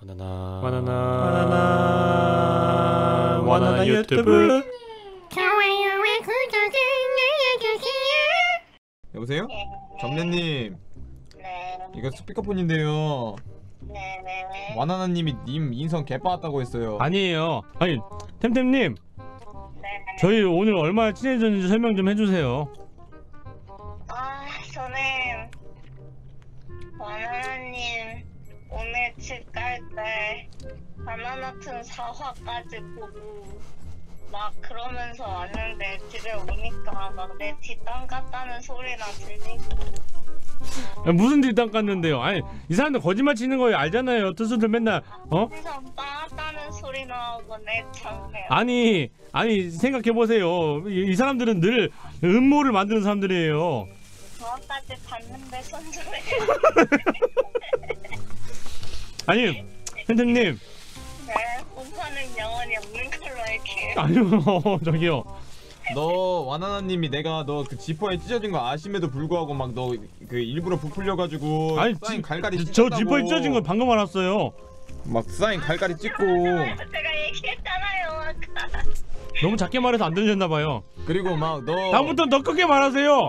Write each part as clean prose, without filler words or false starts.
바나나 유튜브. 좋아요와 구독을 눌러주세요. 여보세요? 점례님, 네. 이거 스피커폰인데요. 네네네. 와나나님이 님 인성 개빠았다고 했어요. 아니에요. 아니 템템님, 네. 저희 오늘 얼마나 친해졌는지 설명 좀 해주세요. 저는 바나나님 오늘 집 갈 때 바나나툰 4화까지 보고 막 그러면서 왔는데 집에 오니까 막 내 뒷담 같다는 소리랑 들리고. 무슨 뒷담 깠는데요? 아니 이 사람들 거짓말 치는 거 알잖아요. 투수들 맨날 항상 빠았다는 소리 나오고 내 장래. 아니 생각해 보세요. 이 사람들은 늘 음모를 만드는 사람들이에요. 저까지 봤는데 손절해. 아니 템템님. 네. 오빠는 영원히 없는 걸로 할게요. 아니요 저기요. 너 와나나님이 내가 너 그 지퍼에 찢어진 거 아심에도 불구하고 막 너 그 일부러 부풀려가지고 아니 사인 갈갈이 저 찢었다고. 지퍼에 찢어진 거 방금 알았어요. 막 사인 갈갈이 찍고. 제가 얘기했잖아요 아까. 너무 작게 말해서 안 들렸나봐요. 그리고 막 너 다음부터 더 크게 말하세요.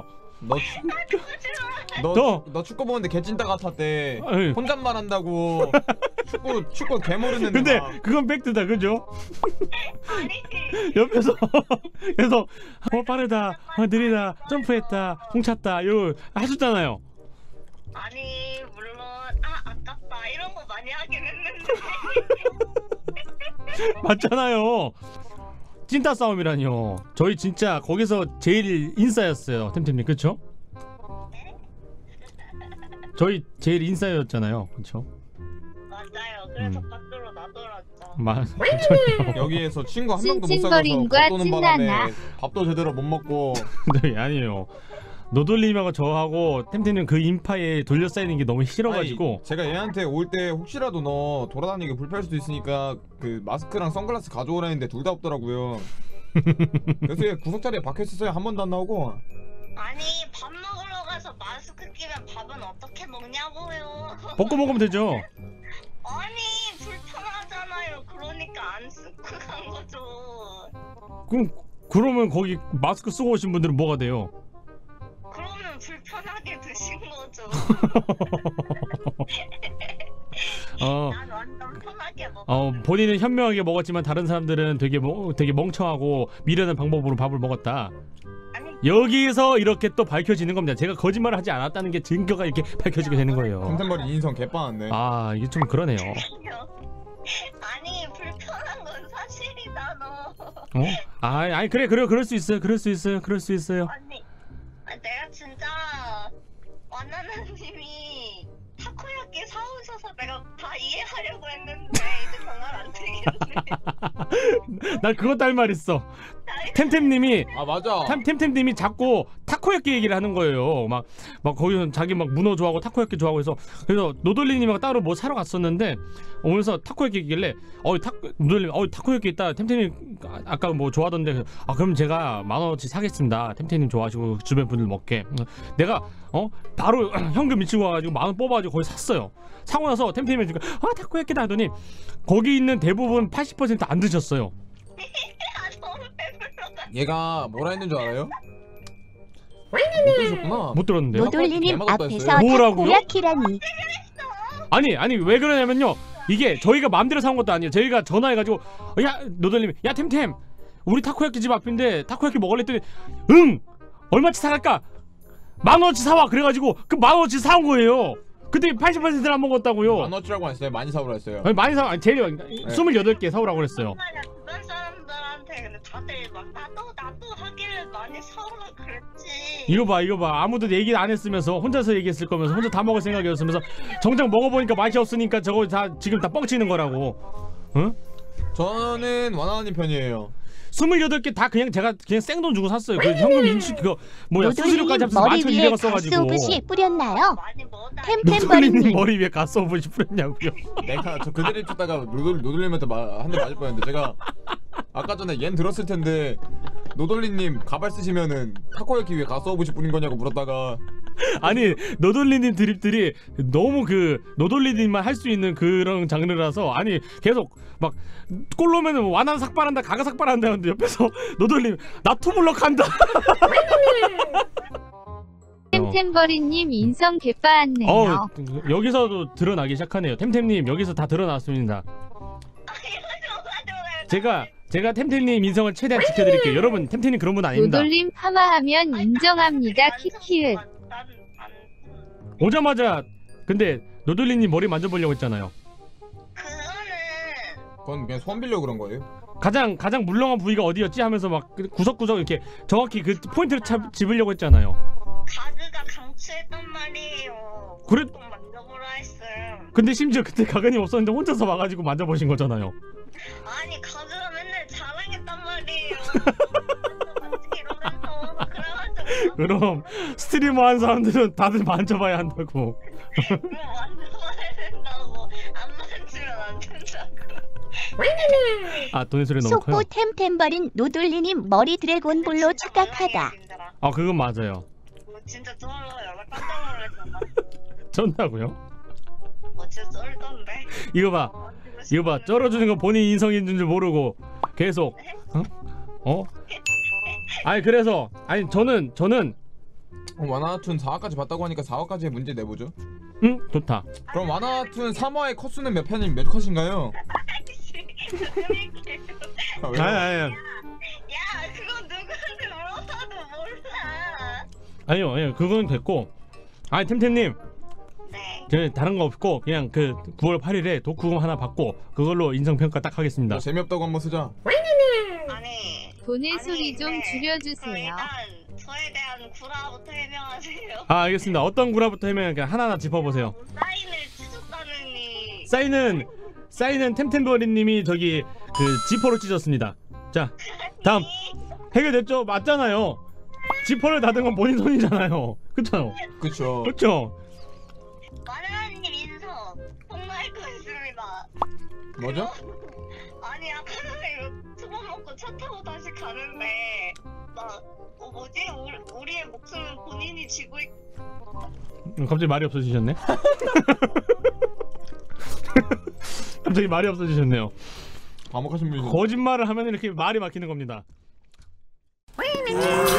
너 축구 보는데 개찐따 같았대. 아니. 혼잣말 한다고. 축구 개 모르는데. 근데 막. 그건 팩트다, 그죠? 아니 옆에서 계속 빠르다, 느리다, 점프했다, 공 찼다 이거 하셨잖아요. 아니 물론 아깝다 이런 거 많이 하긴 했는데. 맞잖아요. 찐따 싸움이라뇨. 저희 진짜 거기서 제일 인싸였어요, 템템님, 그쵸? 저희 제일 인싸였잖아요, 그쵸? 맞아요. 그래서 밖으로 나돌았죠. 맞죠. 여기에서 친구 한 명도 못 사귀어서 찡찡거림과 밥 도는 바람에 찐나나. 밥도 제대로 못 먹고. 네, 아니에요. 노돌님하고 저하고 템템님 그 인파에 둘러싸이는 게 너무 싫어가지고. 아니, 제가 얘한테 올 때 혹시라도 너 돌아다니기 불편할 수도 있으니까 그 마스크랑 선글라스 가져오라 했는데 둘 다 없더라고요. 그래서 얘 구석 자리에 박혀있었어요. 한 번도 안 나오고. 아니 밥 먹으러 가서 마스크 끼면 밥은 어떻게 먹냐고요. 벗고 먹으면 되죠. 아니 불편하잖아요. 그러니까 안 쓰고 간 거죠. 그러면 거기 마스크 쓰고 오신 분들은 뭐가 돼요? 그러면 불편하게 드신 거죠. 난 완전 편하게 먹어. 본인은 현명하게 먹었지만 다른 사람들은 되게 멍청하고 미련한 방법으로 밥을 먹었다. 아니 여기서 이렇게 또 밝혀지는 겁니다. 제가 거짓말을 하지 않았다는 게 증거가 이렇게 밝혀지게 되는 거예요. 템템머리 인성 개빠았네. 아 이게 좀 그러네요. 아니 불편한 건 사실이다 너. 아니 그래 그럴 수 있어요. 그럴 수 있어요. 아니 내가 진짜 와나나님이 타코야끼 사오셔서 내가 다 이해하려고 했는데 이제 정말 안 되겠네. 난 그것도 할 말 있어. 템템님이 아 맞아. 템템님이 자꾸 타코야끼 얘기를 하는 거예요. 막 거기서 자기 막 문어 좋아하고 타코야끼 좋아하고 해서 그래서 노돌리님하고 따로 뭐 사러 갔었는데 오면서 타코야끼 얘기길래 노돌님 타코야끼 있다. 템템님 아까 뭐 좋아하던데 그럼 제가 10,000원어치 사겠습니다. 템템님 좋아하시고 주변 분들 먹게. 내가 바로 현금 미치고 와가지고 10,000원 뽑아가지고 거기 샀어요. 사고 나서 템템이 타코야끼다 하더니 거기 있는 대부분 80% 안 드셨어요. 너무 배불러가. 얘가 뭐라 했는 줄 알아요? 못 들으셨구나. 못 들었는데요? 노돌리님 개맛없다 앞에서 했어요. 뭐라고요? 타코야키라니. 아니 왜 그러냐면요, 이게 저희가 마음대로 산 것도 아니에요. 저희가 전화해가지고 야 노돌님, 야 템템 우리 타코야끼 집 앞인데 타코야끼 먹을래 했더니 응 얼마치 사갈까 10,000원어치 사와 그래가지고 그 10,000원어치 사온 거예요. 그때 80%를 안 먹었다고요. 만원치라고 안 했어요. 많이 사오라 했어요. 아니, 많이 사 제일 28개 사오라고 그랬어요. 주변 사람들한테 근데 다들 막 나도 하길래 많이 사오라 그랬지. 이거 봐 아무도 얘기 안 했으면서 혼자서 얘기했을 거면서 혼자 다 먹을 생각이었으면서 정작 먹어보니까 맛이 없으니까 저거 다 지금 다 뻥치는 거라고. 응? 저는 와나나님 편이에요. 28개 다 제가 생돈 주고 샀어요. 그 현금 인출 그거 뭐야 수수료까지 노돌리님 합쳐서 머리 위에 11,200원 써가지고. 가스오브시 뿌렸나요? 많이 먹었다. 노돌리님 템템버리님 머리 위에 가스오브시 뿌렸냐고요. 내가 저 그대를 쫓다가 노돌님한테 한 대 맞을 뻔했는데 제가 아까 전에 얜 들었을 텐데 노돌리님 가발 쓰시면은 타코야키 위에 가스오브시 뿌린 거냐고 물었다가 아니 노돌리님 드립들이 너무 그 노돌리님만 할 수 있는 그런 장르라서 아니 계속 막 골로면은 완화 삭발한다 가가 삭발한다 하는데 옆에서 노돌님 나 투블럭 한다. 템템버리님 인성 개빠았네요. 여기서도 드러나기 시작하네요. 템템님 여기서 다 드러났습니다. 제가 템템님 인성을 최대한 지켜드릴게요. 여러분 템템님 그런 분 아닙니다. 노돌림 파마하면 인정합니다. 키키읒. 오자마자 근데 노돌리님 머리 만져보려고 했잖아요. 그건 그냥 소원 빌려 그런 거예요. 가장 물렁한 부위가 어디였지 하면서 막 구석구석 이렇게 정확히 그 포인트를 집으려고 했잖아요. 가그가 강추했단 말이에요. 그래? 좀 만져보라 했음. 근데 심지어 그때 가근이 없었는데 혼자서 와가지고 만져보신 거잖아요. 아니 가그가 맨날 자랑했단 말이에요. 이러면서 그래가지고 그럼 스트리머 한 사람들은 다들 만져봐야 한다고. 뭐 만져봐야 된다고 안 만지면 안 된다고. 아 돈의 소리 너무 커요. 속보 템템버린 노돌리님 머리 드래곤볼로 착각하다. 아 그건 맞아요. 진짜 쩔어요. 나 깜짝 놀랐잖아. 쩐다고요? 진짜 쩔던데. 이거 봐 쩔어주는 거 본인 인성인 줄 모르고 계속 어? 아니 그래서 아니 저는 와나툰 4화까지 봤다고 하니까 4화까지의 문제 내보죠. 응 좋다. 그럼 와나툰 3화의 컷수는 몇 컷인가요? 아, 왜요? 아니 야 그건 누구한테 물어봐도 몰라. 아니요 그건 됐고 아니 템템님 네. 저는 다른 거 없고 그냥 그 9월 8일에 독후금 하나 받고 그걸로 인성평가 딱 하겠습니다. 뭐 재미없다고 한번 쓰자. 아니. 돈의 소리 좀 근데 줄여주세요. 일단 저에 대한 구라부터 해명하세요. 아 알겠습니다. 어떤 구라부터 하면 그냥 하나하나 짚어보세요. 사인을 찢었다느니. 사인은 템템버리님이 저기 그 지퍼로 찢었습니다. 자 다음 해결됐죠? 맞잖아요. 지퍼를 닫은 건 본인 손이잖아요. 그쵸? 그쵸. 그쵸? 마누라님 인성 폭로할 거 있습니다. 뭐죠? 아니 아까 전에 수박 먹고 차 타고 다시 가는데 나 뭐지? 우리의 목숨은 본인이 쥐고 있... 갑자기 말이 없어지셨네. 갑자기 말이 없어지셨네요. 과묵하신 분이 거짓말을 하면 이렇게 말이 막히는 겁니다.